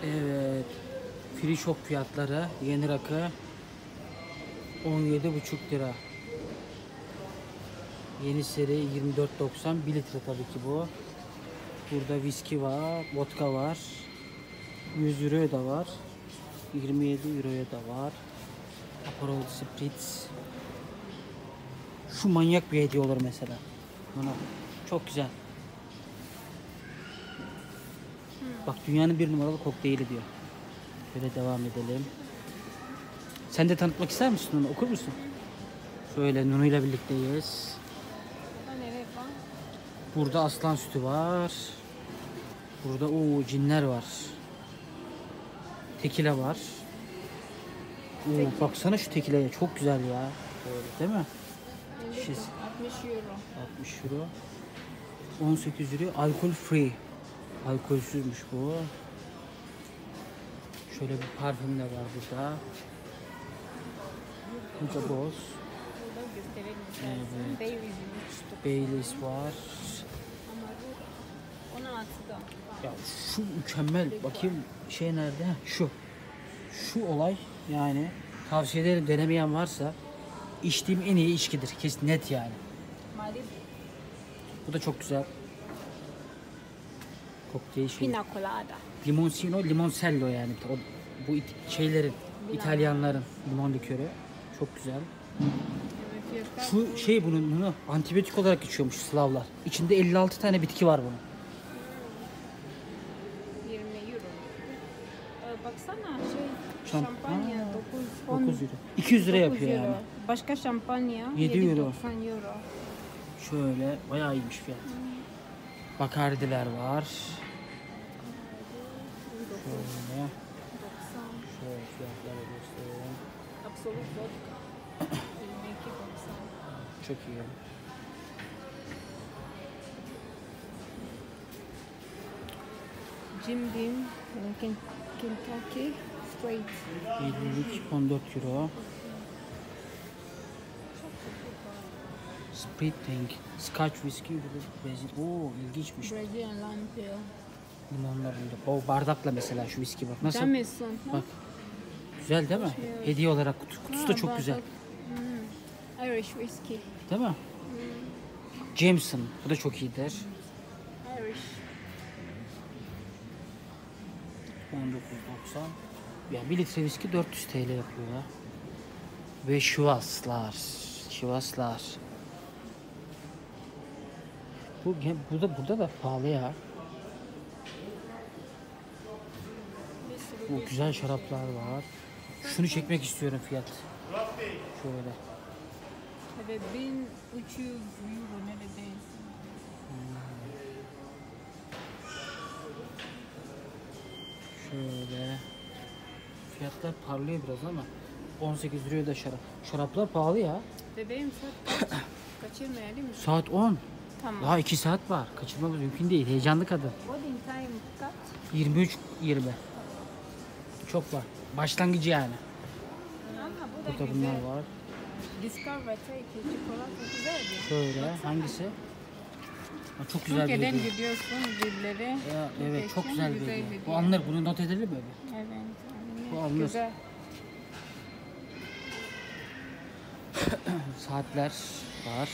Evet. Free shop fiyatları. Yeni rakı 17,5 lira. Yeni seri 24,90. 1 litre tabii ki bu. Burada viski var, vodka var. 100 euroya da var. 27 euroya da var. Aperol Spritz. Şu manyak bir hediye olur mesela. Buna. Çok güzel. Bak dünyanın 1 numaralı kokteyli diyor. Şöyle devam edelim. Sen de tanıtmak ister misin onu? Okur musun? Şöyle Nunu ile birlikteyiz. Burada aslan sütü var. Burada cinler var. Tekila var. Baksana şu tekilaya çok güzel ya. Böyle değil mi? 60 euro. 60 euro. 18 euro. Alkol free. Alkolsüzmüş bu. Şöyle bir parfüm de var burada. Hugo Boss. Evet. Baileys var. Ya şu mükemmel. Bakayım şey nerede? Şu. Şu olay yani tavsiye ederim, denemeyen varsa içtiğim en iyi içkidir. Kesin net yani. Bu da çok güzel. Kokteyl şey. Pina colada. Limoncino, limoncello yani. Bu şeylerin, İtalyanların limon likörü. Çok güzel. Şu şey bunu antibiyotik olarak içiyormuş Slavlar. İçinde 56 tane bitki var bunun. 20 euro. Baksana şampanya 9 euro. 200 lira yapıyor euro. yani. Başka şampanya 7 euro. 90 euro. Şöyle bayağı iyiymiş fiyat. Bakardiler var. Şöyle. Şöyle fiyatları göstereyim. Absolut vodka. 22,90. Çok iyi. Jim Beam, Kentucky Straight. 14 euro. Spritting, Scotch Whisky, ilginçmiş. Brazilian Lime Pale. Limonlar burada. O bardakla mesela şu viski bak. Nasıl? Jameson. Bak. Güzel değil mi? Hediye olarak kutusu da çok güzel. Irish Whiskey. Değil mi? Jameson. Bu da çok iyidir. Irish. 19,90. Ya 1 litre viski 400 TL yapıyor ya. Ve Şivaslar. Burada da pahalı ya. Bu güzel şaraplar var. Şunu çekmek istiyorum fiyat. Şöyle. Evet 1300 euro neredeyse. Şöyle. Fiyatlar parlıyor biraz ama 18 liraya da şarap. Şaraplar pahalı ya. Bebeğim saat kaç? Kaçırmayalım mı? Saat 10. Tamam. Daha 2 saat var. Kaçırmamız mümkün değil. Heyecanlı kadın. Boarding time kaç? 23-20. Çok var. Başlangıcı yani. Ama bu da Burada güzel. bunlar var. Discover Take çikolata güzel ya. Şöyle. Hangisi? Ha, çok güzel bir Türkiye'den hediye. gidiyorsun dilleri. Ya, evet çok güzel bir hediye. hediye. Bu alınır. Bunu not edelim mi? Evet. Bu alınır. Güzel. Saatler var.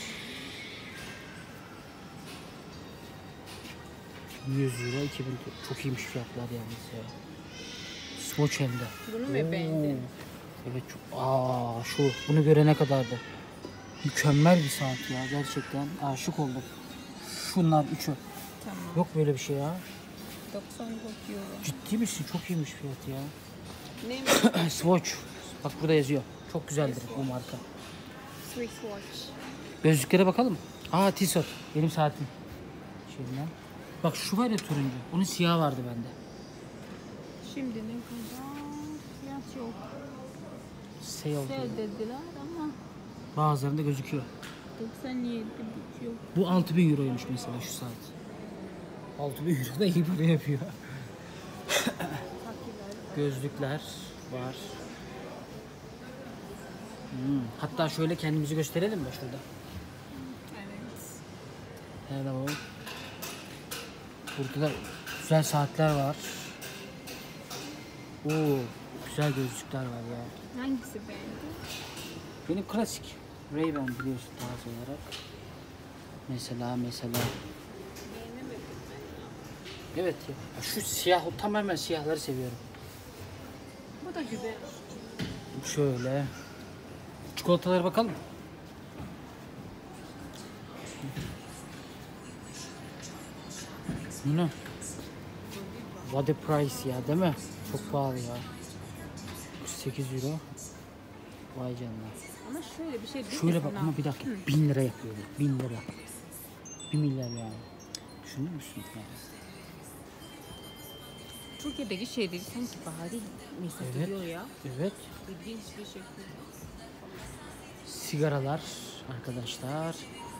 100 euro, 2000 çok iyiymiş fiyatlar yalnız ya. Swatch hem de. Bunu mu beğendin? Evet çok. Bunu görene kadardı. Mükemmel bir saat ya gerçekten. Aşık oldum. Şunlar üçü. Tamam. Yok böyle bir şey ya. 94 euro. Ciddi misin? Çok iyiymiş fiyat ya. Ne? Swatch. Bak burada yazıyor. Çok güzeldir bu marka. Swiss Watch. Gözlüklere bakalım. Tissot. Benim saatim. Şeyden. Bak şu var ya turuncu. Onun siyahı vardı bende. Şimdi ne kadar? Fiyat yok. Sale. Sel dediler ama Bazılarında gözüküyor. 97 yok. Bu 6000 euroymuş mesela şu saat. 6000 euro da iyi para yapıyor. Gözlükler var. Hatta şöyle kendimizi gösterelim mi şurada? Evet. Hello. Burada da güzel saatler var. Oo, güzel gözlükler var ya. Hangisi beğendin? Benim klasik Ray-Ban biliyorsun tarz olarak. Mesela. Beğenemedim ben ya. Evet ya. Şu siyah, tamamen siyahları seviyorum. Bu da güzel. Şöyle. Çikolatalara bakalım. Ne? What a price ya, değil mi? Çok pahalı ya. 8 euro. Vay canına. Ama şöyle bir şey değil Şöyle mi bak sana? ama bir dakika. 1000 lira yapıyor bu. 1000 lira. 1 milyar yani. Düşünür müsün yani? Türkiye'deki şeyleri sanki bahari mesaj Evet. ediyor ya. Evet. İlginç bir şekilde. Sigaralar arkadaşlar.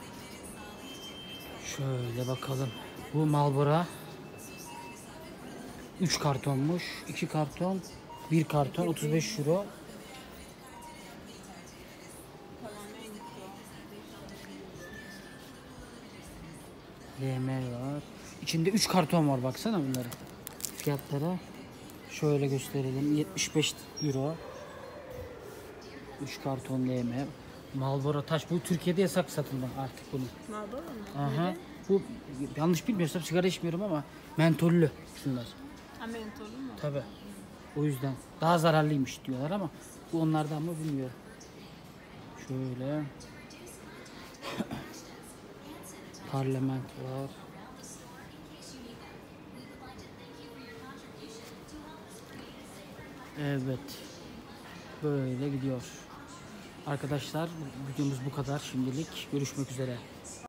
Şöyle bakalım. Bu Marlboro 3 kartonmuş. 2 karton, 1 karton 35 euro. LM var. İçinde 3 karton var, baksana bunları. Fiyatlara şöyle gösterelim. 75 euro. 3 karton LM. Marlboro taş. Bu Türkiye'de yasak satılma artık bunun. Marlboro mu? Aha. Bu yanlış bilmiyorsam sigara içmiyorum ama mentollü şunlar. Ha, mentolü mü? Tabi. O yüzden daha zararlıymış diyorlar ama bu onlardan mı bilmiyorum. Şöyle. Parlament var. Evet. Böyle gidiyor. Arkadaşlar videomuz bu kadar şimdilik. Görüşmek üzere.